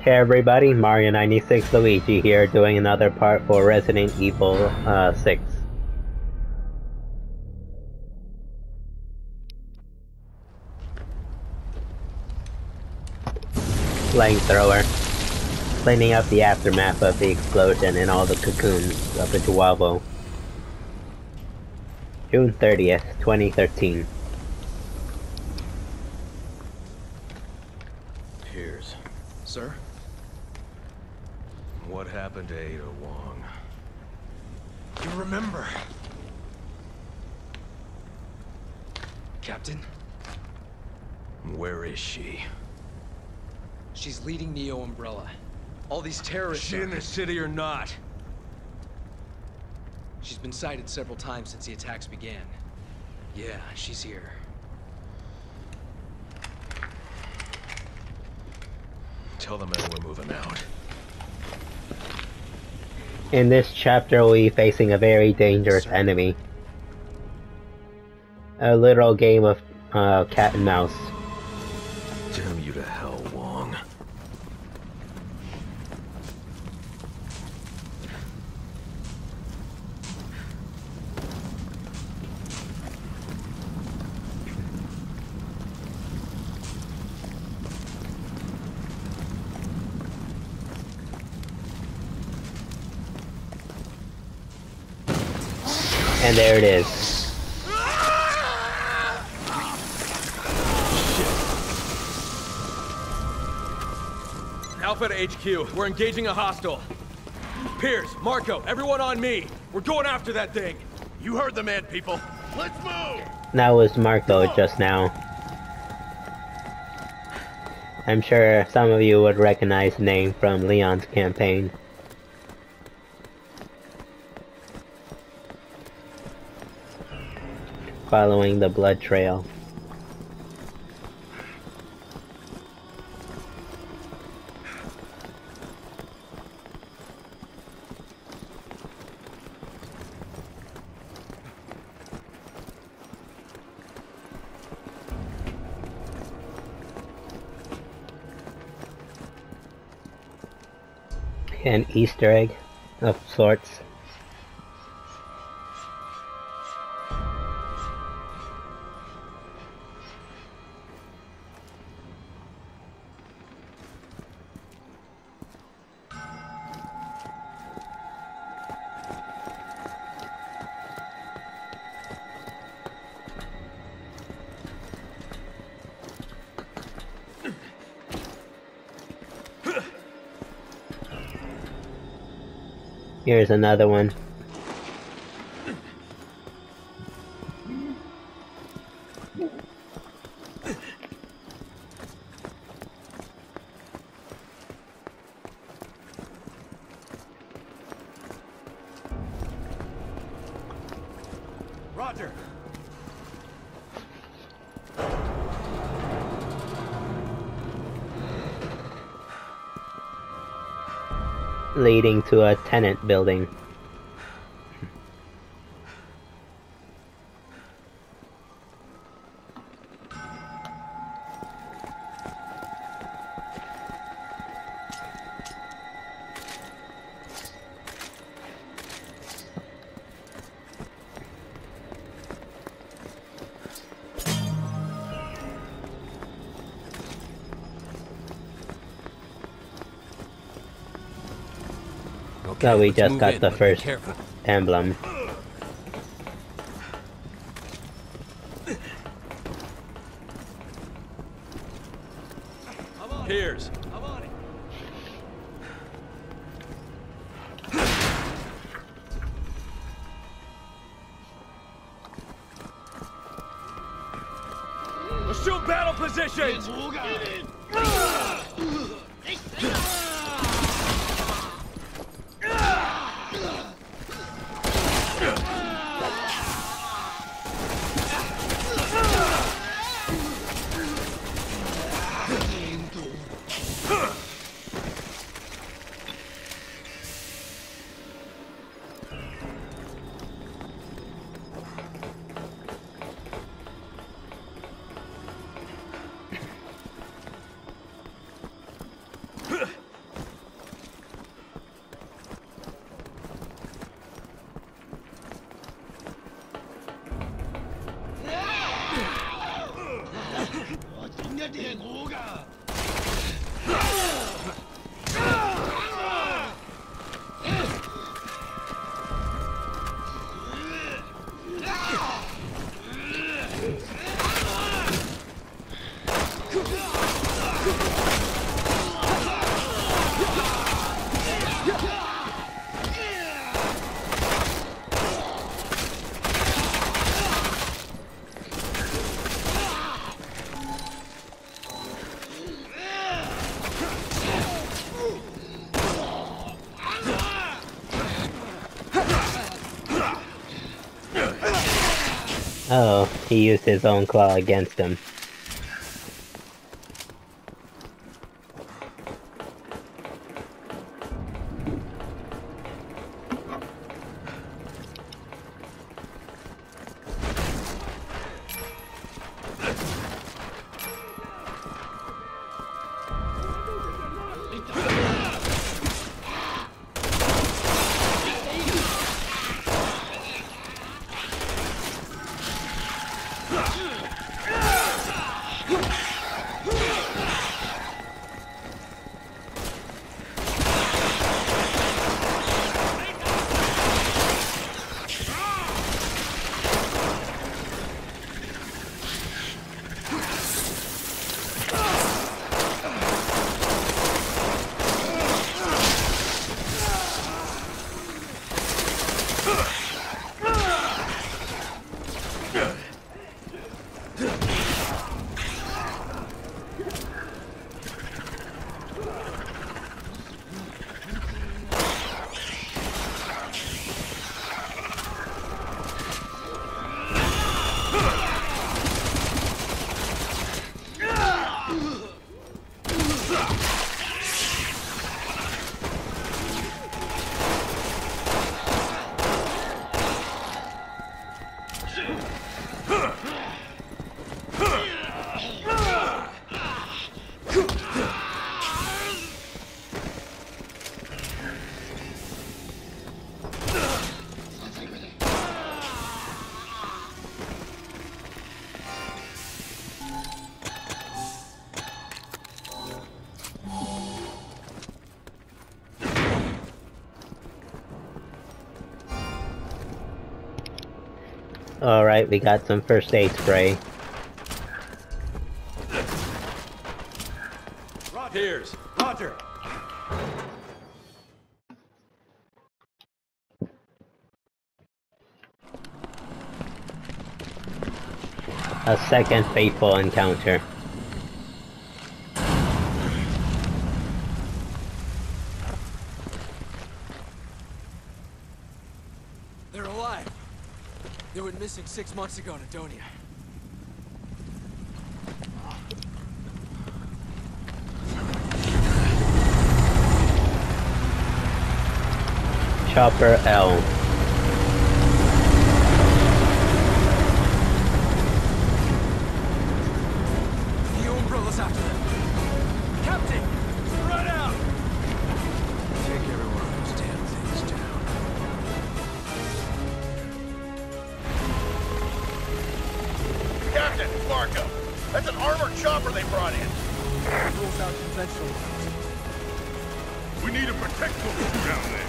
Hey everybody, Mario96 Luigi here doing another part for Resident Evil 6. Flamethrower. Cleaning up the aftermath of the explosion and all the cocoons of the Guavo. June 30th, 2013. Piers. Sir? What happened to Ada Wong? You remember? Captain? Where is she? She's leading Neo Umbrella. All these terrorists Is she in the city or not? She's been sighted several times since the attacks began. Yeah, she's here. Tell the men we're moving out. In this chapter we'll be facing a very dangerous enemy. A literal game of cat and mouse. Damn you to hell, Wong. And there it is. Alpha to HQ. We're engaging a hostile. Piers, Marco, everyone on me. We're going after that thing. You heard the man, people. Let's move! That was Marco just now. I'm sure some of you would recognize the name from Leon's campaign. Following the blood trail. An Easter egg of sorts. Here's another one. Roger. Leading to a tenant building. Okay, So we let's just move got in, the but be first careful. emblem. Piers. I'm on it. Assume battle positions! Oh, he used his own claw against him. Alright, we got some first aid spray. Piers, Roger. A second fateful encounter. They're alive. They went missing 6 months ago in Adonia. Chopper L. The Umbrella's after them. Captain! Run out! Take every one of those damn things down. Captain, it's Marco. That's an armored chopper they brought in. Rules out conventional routes. We need to protect those down there.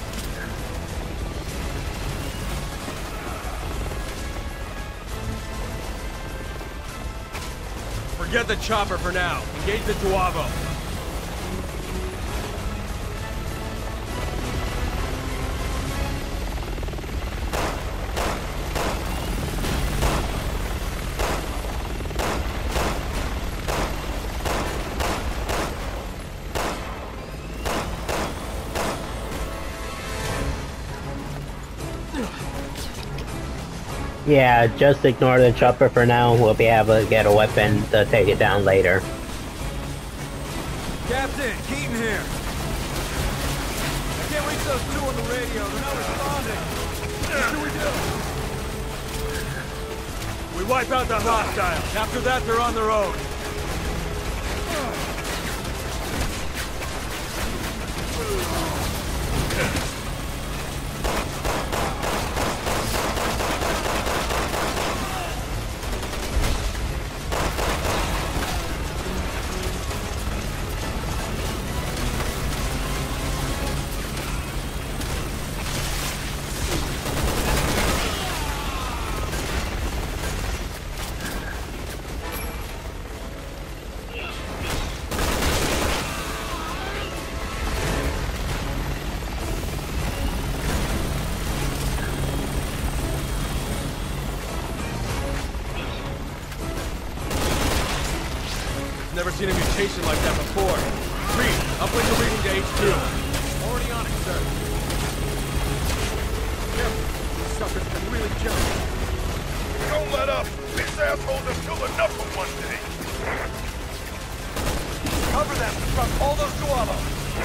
Forget the chopper for now. Engage the Duavo. Yeah, just ignore the chopper for now. We'll be able to get a weapon to take it down later. Captain, Keaton here. I can't reach those two on the radio. They're not responding. What do we do? We wipe out the hostiles. After that, they're on their own. location like that before. Reed, uplink the reading to HQ. Already on it, sir. Careful. These suckers can really jump. Don't let up. These assholes have killed enough for one day. Cover them from all those Dualos.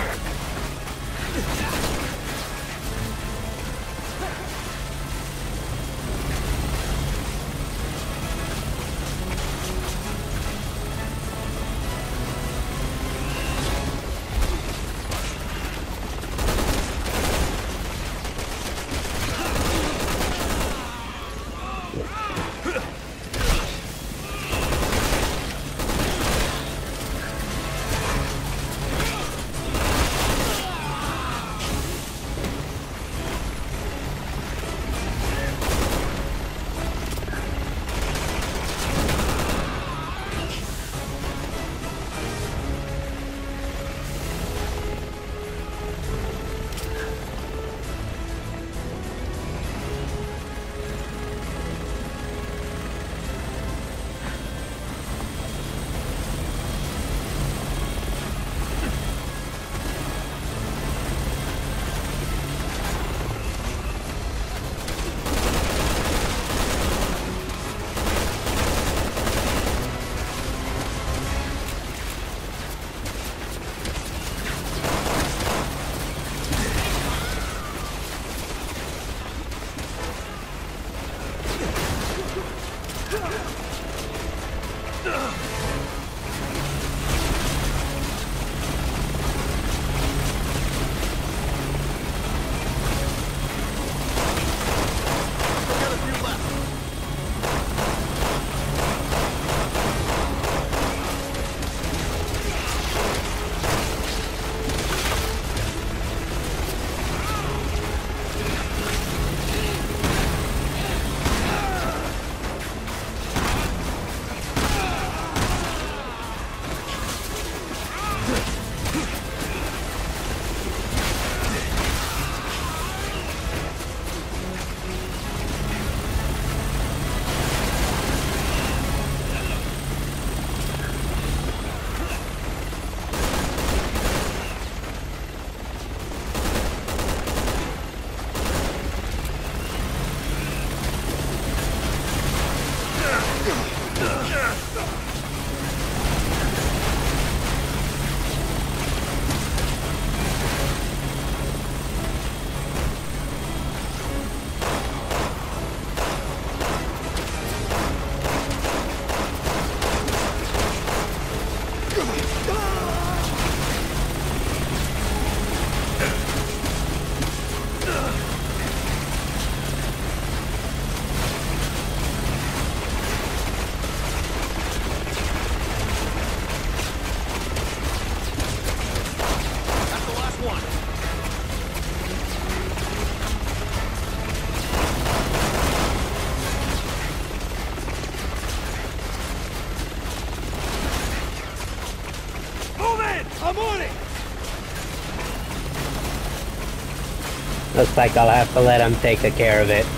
Looks like I'll have to let him take care of it.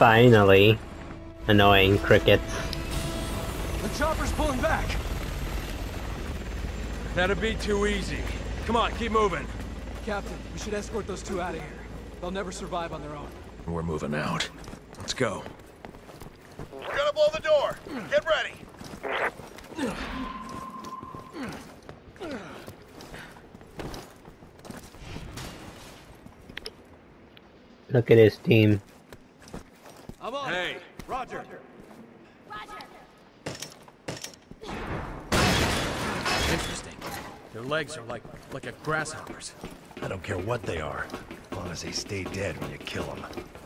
Finally. Annoying crickets. The chopper's pulling back. That'd be too easy. Come on, keep moving. Captain, we should escort those two out of here. They'll never survive on their own. We're moving out. Let's go. We're gonna blow the door. Get ready. Look at his team. I'm on. Hey, Roger. Interesting. Their legs are like a grasshopper's. I don't care what they are, as long as they stay dead when you kill them.